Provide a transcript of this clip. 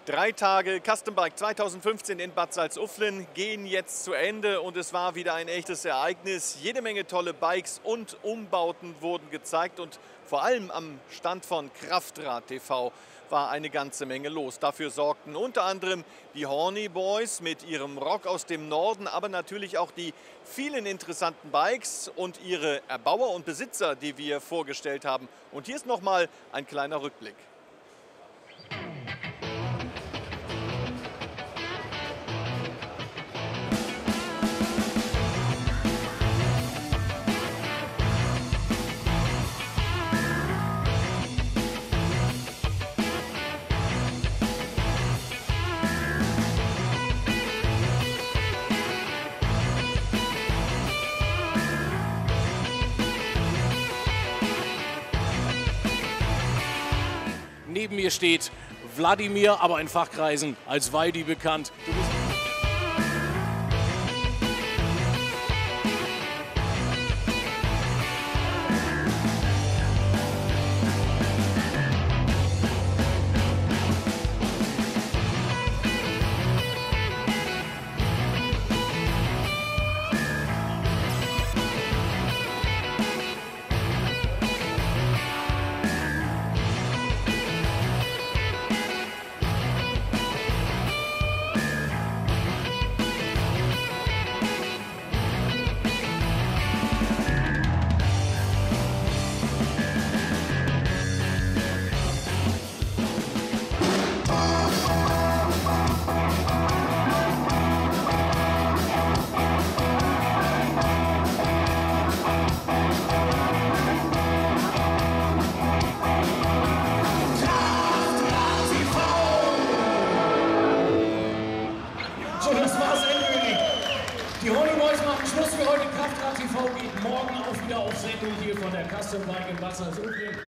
3 Tage Custom Bike 2015 in Bad Salzuflen gehen jetzt zu Ende und es war wieder ein echtes Ereignis. Jede Menge tolle Bikes und Umbauten wurden gezeigt und vor allem am Stand von Kraftrad TV war eine ganze Menge los. Dafür sorgten unter anderem die Horny Boys mit ihrem Rock aus dem Norden, aber natürlich auch die vielen interessanten Bikes und ihre Erbauer und Besitzer, die wir vorgestellt haben. Und hier ist nochmal ein kleiner Rückblick. Neben mir steht Wladimir, aber in Fachkreisen als Waldi bekannt. So, das war's endgültig. Die Horny Boys machen Schluss für heute. Kraftrad TV geht morgen auch wieder auf Sendung hier von der Custom Bike in Bad Salzuflen.